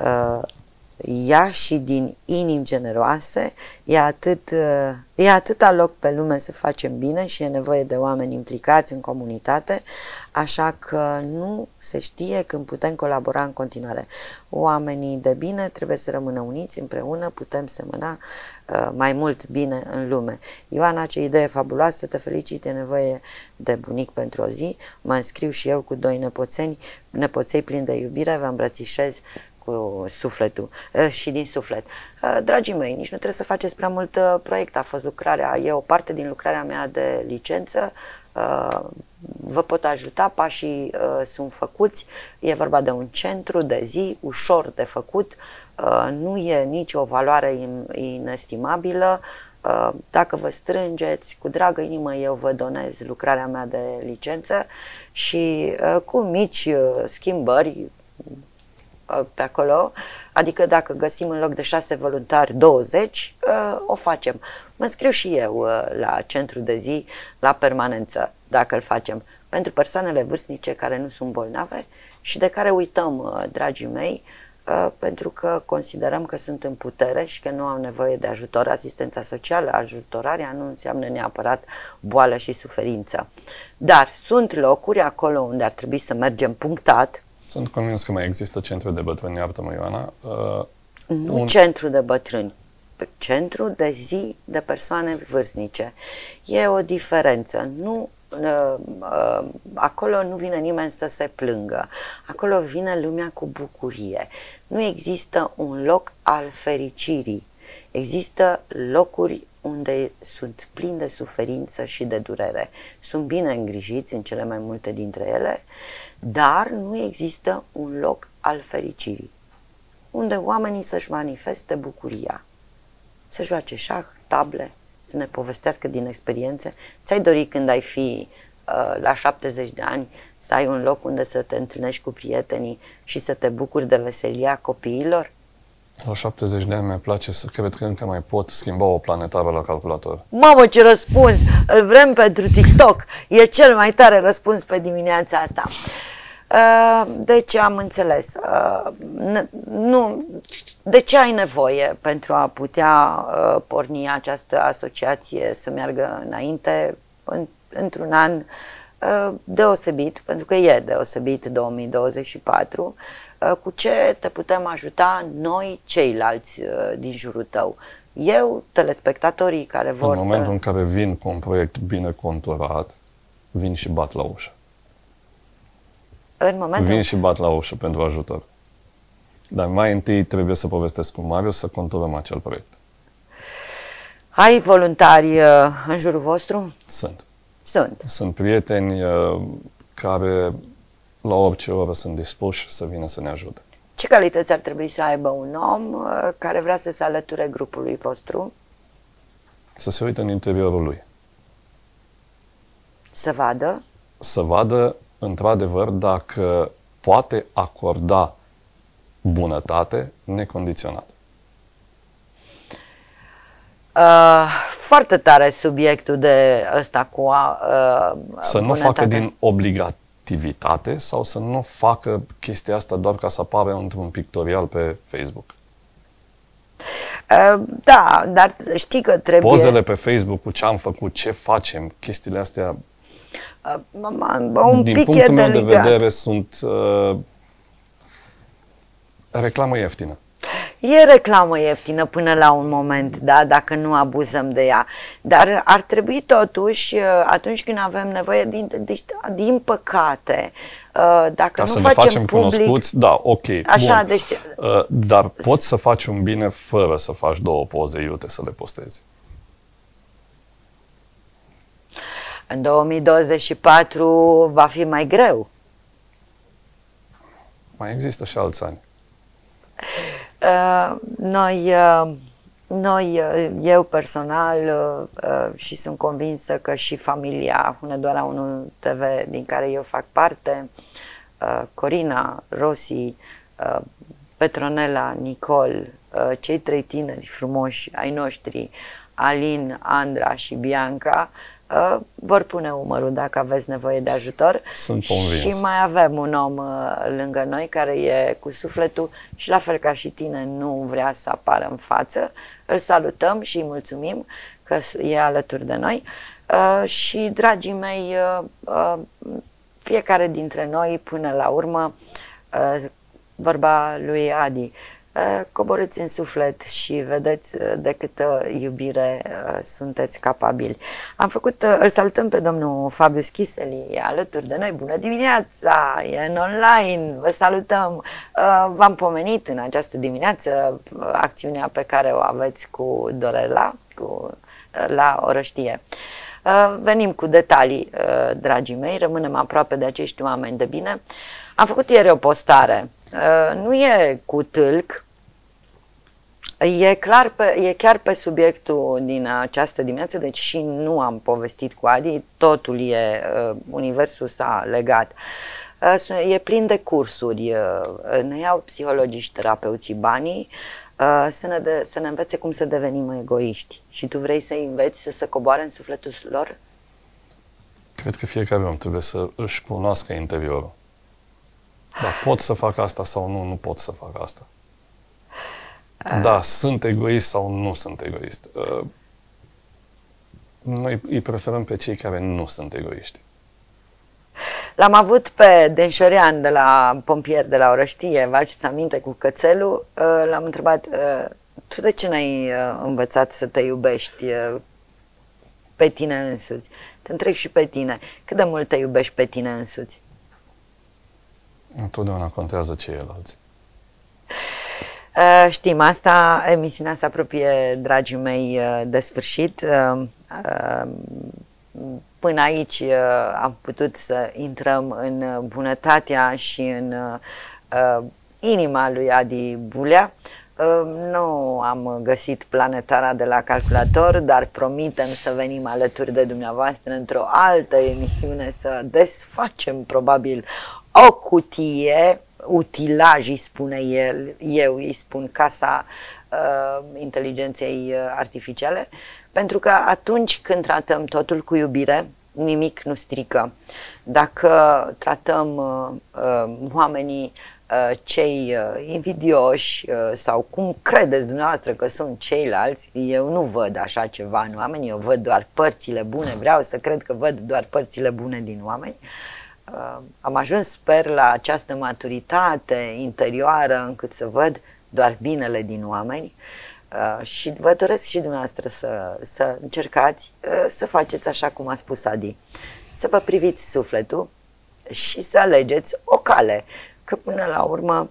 ea și din inimi generoase, e atâta loc pe lume să facem bine și e nevoie de oameni implicați în comunitate, așa că nu se știe când putem colabora în continuare. Oamenii de bine trebuie să rămână uniți, împreună putem semăna mai mult bine în lume. Ioana, ce idee fabuloasă, te felicit, e nevoie de bunic pentru o zi, mă înscriu și eu cu 2 nepoței plini de iubire, vă îmbrățișez cu sufletul și din suflet. Dragii mei, nici nu trebuie să faceți prea mult proiect, a fost lucrarea, e o parte din lucrarea mea de licență, vă pot ajuta, pașii sunt făcuți, e vorba de un centru de zi, ușor de făcut, nu e nici o valoare inestimabilă. Dacă vă strângeți, cu dragă inimă eu vă donez lucrarea mea de licență și cu mici schimbări pe acolo, adică dacă găsim în loc de 6 voluntari 20, o facem. Mă înscriu și eu la centru de zi, la permanență, dacă îl facem, pentru persoanele vârstnice care nu sunt bolnave și de care uităm, dragii mei, pentru că considerăm că sunt în putere și că nu au nevoie de ajutor. Asistența socială, ajutorarea nu înseamnă neapărat boală și suferință. Dar sunt locuri acolo unde ar trebui să mergem punctat. Sunt convins că mai există centru de bătrâni, iartă-mă, Ioana. Nu centru de bătrâni, centru de zi de persoane vârstnice. E o diferență. Nu, acolo nu vine nimeni să se plângă. Acolo vine lumea cu bucurie. Nu există un loc al fericirii. Există locuri unde sunt plini de suferință și de durere. Sunt bine îngrijiți în cele mai multe dintre ele, dar nu există un loc al fericirii, unde oamenii să-și manifeste bucuria, să joace șah, table, să ne povestească din experiențe. Ți-ai dori când ai fi la 70 de ani să ai un loc unde să te întâlnești cu prietenii și să te bucuri de veselia copiilor? La 70 de ani mi-e place să cred că încă mai pot schimba o planetară la calculator. Mamă, ce răspuns! Îl vrem pentru TikTok! E cel mai tare răspuns pe dimineața asta. Deci am înțeles. De ce ai nevoie pentru a putea porni această asociație să meargă înainte într-un an deosebit, pentru că e deosebit 2024, cu ce te putem ajuta noi ceilalți din jurul tău? Eu, telespectatorii care vor în momentul în care vin cu un proiect bine conturat, vin și bat la ușă. Vin și bat la ușă pentru ajutor. Dar mai întâi trebuie să povestesc cu Marius să conturăm acel proiect. Ai voluntari în jurul vostru? Sunt. Sunt prieteni care la orice oră sunt dispuși să vină să ne ajute. Ce calități ar trebui să aibă un om care vrea să se alăture grupului vostru? Să se uite în interiorul lui. Să vadă? Să vadă, într-adevăr, dacă poate acorda bunătate necondiționată. Foarte tare subiectul de ăsta cu să nu facă din obligativitate sau să nu facă chestia asta doar ca să apară într-un pictorial pe Facebook. Da, dar știi că trebuie... Pozele pe Facebook cu ce am făcut, ce facem, chestiile astea, un din pic punctul meu de delicat. vedere, sunt reclamă ieftină. E reclamă ieftină până la un moment, da, dacă nu abuzăm de ea. Dar ar trebui totuși, atunci când avem nevoie, din păcate, dacă Ca nu să ne facem facem public, cunoscuți, da, ok, așa, bun. deci, Dar poți să faci un bine fără să faci 2 poze iute să le postezi. în 2024 va fi mai greu. Mai există și alți ani. Eu personal și sunt convinsă că și familia Hunedoara 1 TV, din care eu fac parte, Corina, Rosi, Petronela, Nicol, cei 3 tineri frumoși ai noștri, Alin, Andra și Bianca, vor pune umărul dacă aveți nevoie de ajutor. Sunt convins. Și mai avem un om lângă noi care e cu sufletul și la fel ca și tine nu vrea să apară în față. Îl salutăm și îi mulțumim că e alături de noi. Și dragii mei, fiecare dintre noi până la urmă, vorba lui Adi, coborâți în suflet și vedeți de câtă iubire sunteți capabili. Îl salutăm pe domnul Fabius Chiseli, e alături de noi. Bună dimineața, e în online, vă salutăm. V-am pomenit în această dimineață acțiunea pe care o aveți cu Dorela, la Orăștie. Venim cu detalii, dragii mei, rămânem aproape de acești oameni de bine. Am făcut ieri o postare. Nu e cu tâlc, e chiar pe subiectul din această dimineață, deci și nu am povestit cu Adi, totul universul s-a legat. E plin de cursuri, ne iau psihologii și terapeuții banii să ne învețe cum să devenim egoiști. Și tu vrei să-i înveți să se coboare în sufletul lor? Cred că fiecare om trebuie să își cunoască interiorul. Da, pot să fac asta sau nu pot să fac asta. Da, sunt egoist sau nu sunt egoist. Noi îi preferăm pe cei care nu sunt egoiști. L-am avut pe Denșorean de la pompier de la Orăștie, vă aduceți aminte, cu cățelul. L-am întrebat, tu de ce n-ai învățat să te iubești pe tine însuți? Te întreb și pe tine, cât de mult te iubești pe tine însuți? Întotdeauna contează ceilalți. Știm asta, emisiunea se apropie, dragii mei, de sfârșit. Până aici am putut să intrăm în bunătatea și în inima lui Adi Bulea. Nu am găsit planetara de la calculator, dar promitem să venim alături de dumneavoastră într-o altă emisiune să desfacem probabil o cutie, utilaj, îi spune el, eu îi spun casa inteligenței artificiale, pentru că atunci când tratăm totul cu iubire, nimic nu strică. Dacă tratăm oamenii cei invidioși sau cum credeți dumneavoastră că sunt ceilalți, eu nu văd așa ceva în oameni, eu văd doar părțile bune, vreau să cred că văd doar părțile bune din oameni. Am ajuns, sper, la această maturitate interioară încât să văd doar binele din oameni și vă doresc și dumneavoastră să încercați să faceți așa cum a spus Adi, să vă priviți sufletul și să alegeți o cale, că până la urmă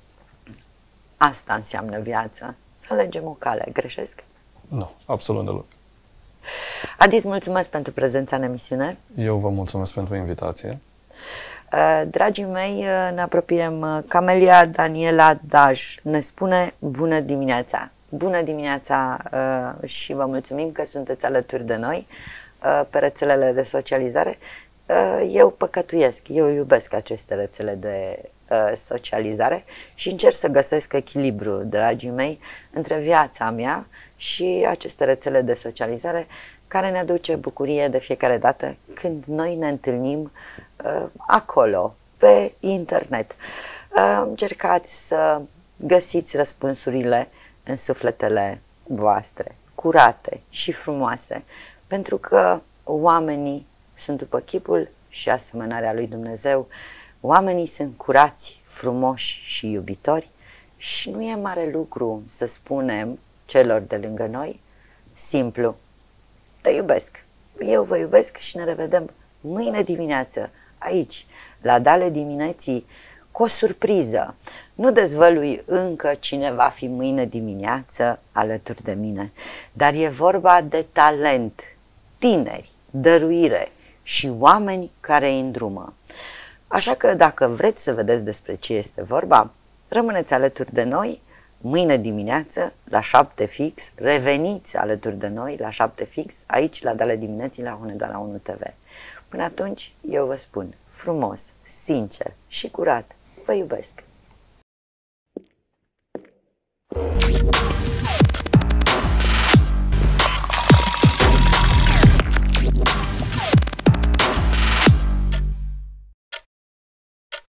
asta înseamnă viața, să alegem o cale. Greșesc? Nu, absolut deloc. Adi, îți mulțumesc pentru prezența în emisiune. Eu vă mulțumesc pentru invitație. Dragii mei, ne apropiem. Camelia Daniela Daj ne spune bună dimineața. Bună dimineața și vă mulțumim că sunteți alături de noi pe rețelele de socializare. Eu păcătuiesc, eu iubesc aceste rețele de socializare și încerc să găsesc echilibru, dragii mei, între viața mea și aceste rețele de socializare care ne aduce bucurie de fiecare dată când noi ne întâlnim acolo, pe internet. Încercați să găsiți răspunsurile în sufletele voastre, curate și frumoase, pentru că oamenii sunt după chipul și asemănarea lui Dumnezeu. Oamenii sunt curați, frumoși și iubitori Și nu e mare lucru să spunem celor de lângă noi, simplu, te iubesc, eu vă iubesc și ne revedem mâine dimineață, aici, la Dale Dimineții, cu o surpriză. Nu dezvălui încă cine va fi mâine dimineață alături de mine, dar e vorba de talent, tineri, dăruire și oameni care îi îndrumă. Așa că dacă vreți să vedeți despre ce este vorba, rămâneți alături de noi mâine dimineață la 7 fix, reveniți alături de noi la 7 fix, aici la Dale Dimineții la Hunedoara 1 TV. Până atunci, eu vă spun frumos, sincer și curat, vă iubesc!